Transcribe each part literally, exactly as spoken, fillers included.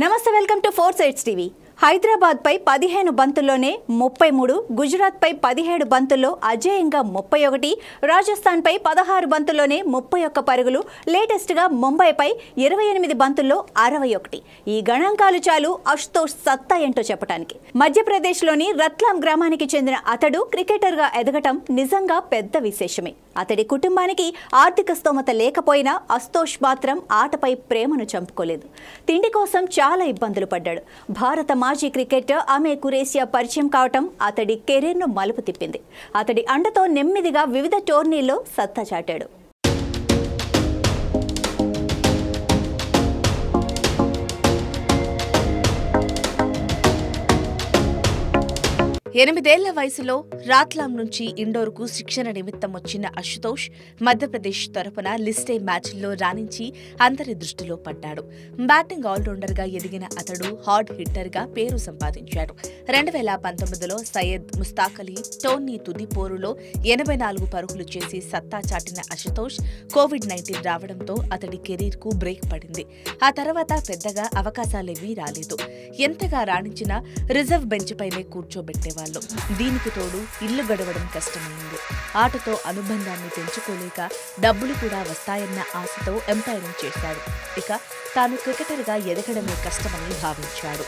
నమస్తే, welcome to Four Sides TV. Hyderabad పై పదిహేను బంతుల్లోనే ముప్పై మూడు, గుజరాత్ పై పదిహేడు బంతుల్లో అజేయంగా ముప్పై ఒకటి, రాజస్థాన్ పై పదహారు బంతుల్లోనే ముప్పై ఒక్క పరుగులు, లేటెస్ట్ గా ముంబైపై ఇరవై ఎనిమిది బంతుల్లో అరవై ఒకటి. ఈ గణాంకాలు చాలు అశుతోష్ సత్తా ఏంటో చెప్పడానికి. మధ్యప్రదేశ్లోని రత్లాం గ్రామానికి చెందిన అతడు క్రికెటర్ గా ఎదగటం నిజంగా పెద్ద విశేషమే. అతడి కుటుంబానికి ఆర్థిక స్తోమత లేకపోయినా అశుతోష్ మాత్రం ఆటపై ప్రేమను చంపుకోలేదు. తిండి కోసం చాలా ఇబ్బందులు పడ్డాడు. భారత మాజీ క్రికెటర్ అమే కురేషియా పరిచయం కావటం అతడి కెరీర్ను మలుపు తిప్పింది. అతడి అండతో నెమ్మదిగా వివిధ టోర్నీల్లో సత్తా చాటాడు. ఎనిమిదేళ్ల వయసులో రాత్లాం నుంచి ఇండోర్కు శిక్షణ నిమిత్తం వచ్చిన అశుతోష్ మధ్యప్రదేశ్ తరపున లిస్టే మ్యాచ్ల్లో రాణించి అందరి దృష్టిలో పడ్డాడు. బ్యాటింగ్ ఆల్రౌండర్గా ఎదిగిన అతడు హార్డ్ హిట్టర్గా పేరు సంపాదించాడు. రెండు వేల పంతొమ్మిదిలో సయ్యద్ ముస్తాక్ అలీ టోర్నీ తుది పోరులో ఎనభై నాలుగు పరుగులు చేసి సత్తా చాటిన అశుతోష్ కోవిడ్ నైన్టీన్ రావడంతో అతడి కెరీర్కు బ్రేక్ పడింది. ఆ తర్వాత పెద్దగా అవకాశాలేవీ రాలేదు. ఎంతగా రాణించినా రిజర్వ్ బెంచ్ పైనే కూర్చోబెట్టేవారు. దీనికి తోడు ఇల్లు గడవడం కష్టమైంది. ఆటతో అనుబంధాన్ని పెంచుకోలేక డబ్బులు కూడా వస్తాయన్న ఆశతో ఎంపైరింగ్ చేశాడు. ఇక తాను క్రికెటర్గా ఎదగడమే కష్టమని భావించాడు.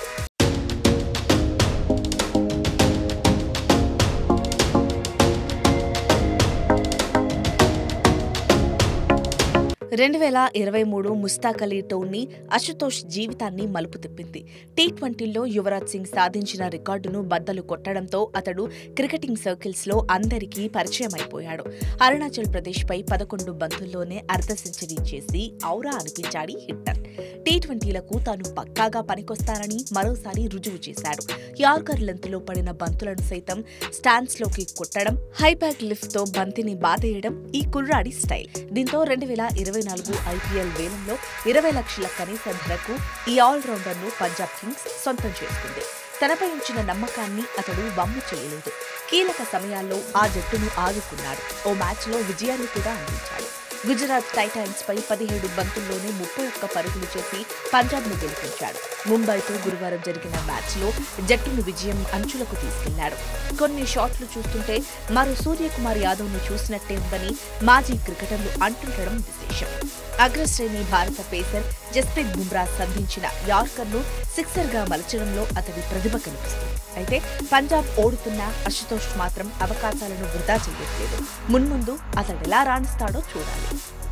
రెండు వేల ఇరవై మూడు ముస్తాక్ అలీ టోర్నీ అశుతోష్ జీవితాన్ని మలుపు తిప్పింది. టీ ట్వంటీలో యువరాజ్ సింగ్ సాధించిన రికార్డును బద్దలు కొట్టడంతో అతడు క్రికెటింగ్ సర్కిల్స్ లో అందరికీ పరిచయం అయిపోయాడు. అరుణాచల్ ప్రదేశ్ పై పదకొండు బంతుల్లోనే అర్ధ సెంచరీ చేసి ఔరా అనిపించాడు హిట్టర్. టీ ట్వంటీలకు తాను పక్కాగా పనికొస్తానని మరోసారి రుజువు చేశాడు. యార్కర్ లెంత్లో పడిన బంతులను సైతం స్టాండ్స్ లోకి కొట్టడం, హైబ్యాక్ లిఫ్ట్ తో బంతిని బాధేయడం ఈ కుర్రాడి స్టైల్. దీంతో రెండు వేల ఇరవై నాలుగు ఐపీఎల్ వేలంలో ఇరవై లక్షల కనీస ధరకు ఈ ఆల్రౌండర్ ను పంజాబ్ కింగ్స్ సొంతం చేసుకుంది. తనపై ఉంచిన నమ్మకాన్ని అతడు వమ్ము చేయలేదు. కీలక సమయాల్లో ఆ జట్టును ఆదుకున్నాడు. ఓ మ్యాచ్ లో విజయాన్ని కూడా అందించాడు. గుజరాత్ టైటాన్స్ పై పదిహేడు బంతుల్లోనే ముప్పై ఒక్క పరుగులు చేసి పంజాబ్ ను గెలిపించాడు. ముంబైతో గురువారం జరిగిన మ్యాచ్ లో జట్టును విజయం అంచులకు తీసుకెళ్లాడు. కొన్ని షాట్లు చూస్తుంటే మరో సూర్యకుమార్ యాదవ్ ను చూసినట్టే ఉందని మాజీ క్రికెటర్లు అంటుండడం విశేషం. అగ్రశ్రేణి భారత పేసర్ జస్ప్రీత్ బుమ్రా సంధించిన యార్కర్ ను సిక్సర్ గా మలచడంలో అతడి ప్రతిభ కనిపిస్తుంది. అయితే పంజాబ్ ఓడుతున్న అశుతోష్ మాత్రం అవకాశాలను వృధా చేయట్లేదు. మున్ముందు అతడెలా రాణిస్తాడో చూడాలి.